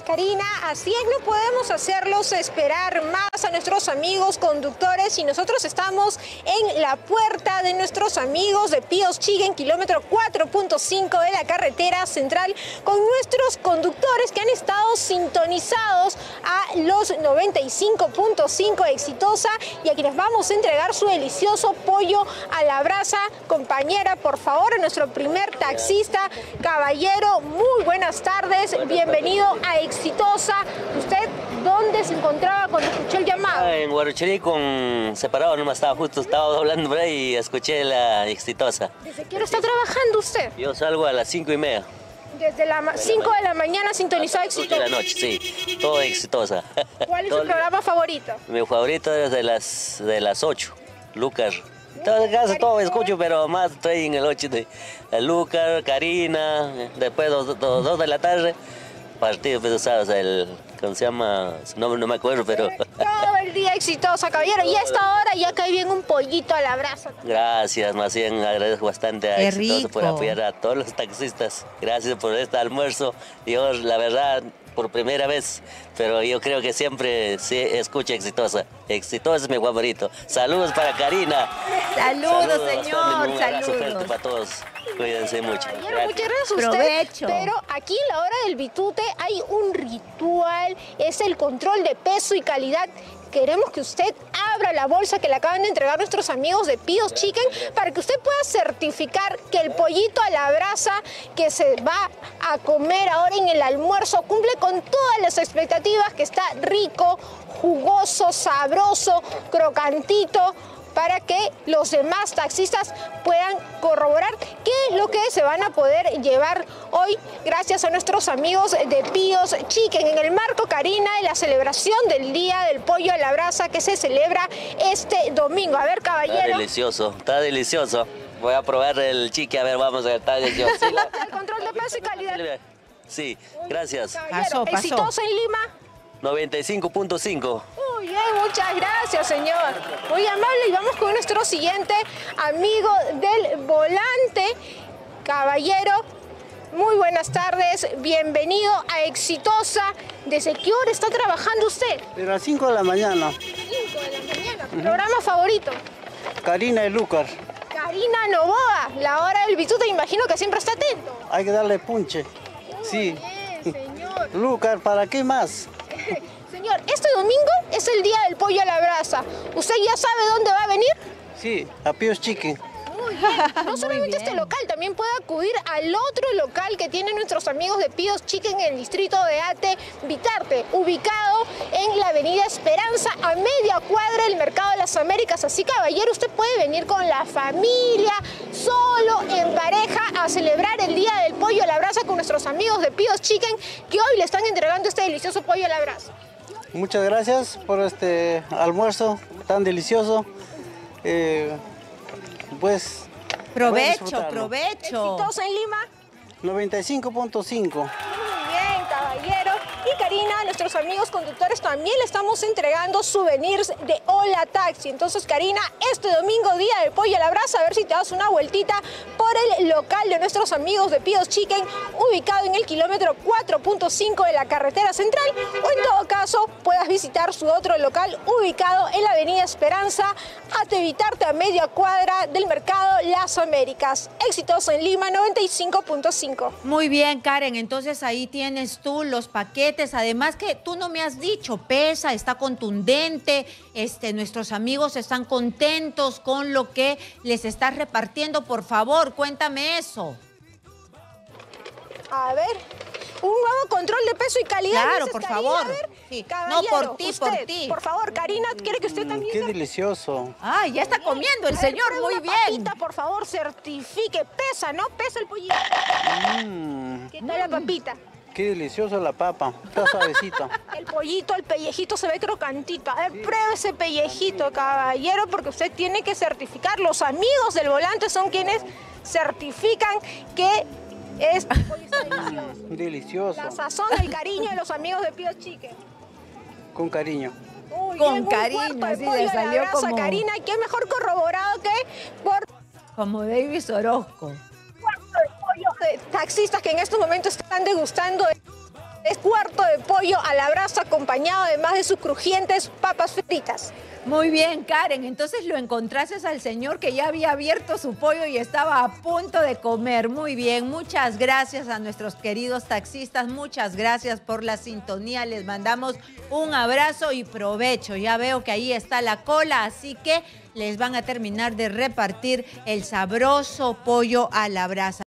Karina, así es, no podemos hacerlos esperar más a nuestros amigos conductores y nosotros estamos en la puerta de nuestros amigos de Píos Chicken, kilómetro 4.5 de la carretera central, con nuestros conductores que han estado sintonizados a los 95.5 Exitosa y a quienes vamos a entregar su delicioso pollo a la brasa. Compañera, por favor, nuestro primer taxista, caballero, muy buenas tardes, bienvenido a Exitosa. ¿Usted dónde se encontraba cuando escuchó el llamado? En Huarochirí con separado, nomás estaba doblando por ahí y escuché la Exitosa. ¿Desde qué hora está trabajando usted? Yo salgo a las 5:30. Desde las 5 de la mañana sintonizado Exitosa. De la noche, sí, todo Exitosa. ¿Cuál es su programa favorito? Mi favorito es de las 8, Lucas. Casi todo escucho, pero más estoy en el 8 de Lucas, Karina, después 2 de la tarde. Partido, pues, ¿sabes? ¿Cómo se llama? No me acuerdo, pero... Todo el día Exitosa, caballero. Y a esta hora ya cae bien un pollito a la brasa. Gracias, más bien agradezco bastante a Exitosa por apoyar a todos los taxistas. Gracias por este almuerzo. Yo, la verdad, por primera vez, pero yo creo que siempre sí escucho Exitosa. Exitosa es mi favorito. Saludos para Karina. Saludos, señor. Un abrazo fuerte para todos. Cuídense mucho. Muchas gracias a usted. Provecho. Pero aquí en la hora del bitute hay un ritual, es el control de peso y calidad. Queremos que usted abra la bolsa que le acaban de entregar nuestros amigos de Píos Chicken para que usted pueda certificar que el pollito a la brasa que se va a comer ahora en el almuerzo cumple con todas las expectativas, que está rico, jugoso, sabroso, crocantito, para que los demás taxistas puedan corroborar qué es lo que se van a poder llevar hoy gracias a nuestros amigos de Píos Chicken en el marco, Karina, de la celebración del Día del Pollo a la Brasa que se celebra este domingo. A ver, caballero. Está delicioso. Voy a probar el chique, a ver, vamos a ver, está delicioso. ¿Sí? El control de peso y calidad. Sí, gracias. Caballero, Exitosa en Lima. 95.5. Muy bien, muchas gracias, señor. Muy amable, y vamos con nuestro siguiente amigo del volante. Caballero, muy buenas tardes, bienvenido a Exitosa. ¿Desde qué hora está trabajando usted? De las 5 de la mañana. 5 de la mañana. ¿Programa favorito? Karina y Lucas. Karina Novoa, la hora del bitute, imagino que siempre está atento. Hay que darle punche. Sí. Muy bien, señor. Lucas, ¿para qué más? Señor, este domingo es el Día del Pollo a la Brasa. ¿Usted ya sabe dónde va a venir? Sí, a Píos Chicken. Muy bien. No solamente este local, también puede acudir al otro local que tienen nuestros amigos de Píos Chicken en el distrito de Ate, Vitarte, ubicado en la avenida Esperanza, a media cuadra del Mercado de las Américas. Así, caballero, usted puede venir con la familia, solo, en pareja, a celebrar el Día del Pollo a la Brasa con nuestros amigos de Píos Chicken, que hoy le están entregando este delicioso pollo a la brasa. Muchas gracias por este almuerzo tan delicioso. Pues... Provecho, provecho. Exitosa en Lima. 95.5. Muy bien, caballero. Y Karina, nuestros amigos conductores también le estamos entregando souvenirs de Hola Taxi. Entonces, Karina, este domingo, Día del Pollo a la Brasa, a ver si te das una vueltita por el local de nuestros amigos de Píos Chicken, ubicado en el kilómetro 4.5 de la carretera central, o en todo caso, puedas visitar su otro local ubicado en la avenida Esperanza, Ate Vitarte, a media cuadra del Mercado Las Américas. Exitosa en Lima, 95.5. Muy bien, Karen, entonces ahí tienes tú los paquetes. Además que tú no me has dicho, pesa, está contundente, nuestros amigos están contentos con lo que les estás repartiendo. Por favor, cuéntame eso. A ver, un nuevo control de peso y calidad. Claro, dices, por Karina, favor. a ver, Sí. caballero, No, por ti, usted, por ti. Por favor, Karina, ¿quiere que usted también Qué se... delicioso. Ay, ya está comiendo el A ver, señor, pruebe muy una bien. papita, por favor, certifique. Pesa, ¿no? Pesa el pollito. ¿Qué tal la papita? Qué delicioso la papa. Está suavecita. El pollito, el pellejito se ve crocantito. A ver, pruebe ese pellejito, caballero, porque usted tiene que certificar. Los amigos del volante son quienes certifican que este pollo está delicioso. Delicioso. La sazón, el cariño de los amigos de Píos Chicken. Con cariño. Muy Con bien, cariño, un cuarto de sí, pollo le a la salió brasa, como- Karina, qué mejor corroborado que por Como Davis Orozco. cuarto de pollo de taxistas que en estos momentos están degustando Es cuarto de pollo a la brasa acompañado además de sus crujientes papas fritas. Muy bien, Karen. Entonces lo encontraste al señor que ya había abierto su pollo y estaba a punto de comer. Muy bien, muchas gracias a nuestros queridos taxistas. Muchas gracias por la sintonía. Les mandamos un abrazo y provecho. Ya veo que ahí está la cola, así que les van a terminar de repartir el sabroso pollo a la brasa.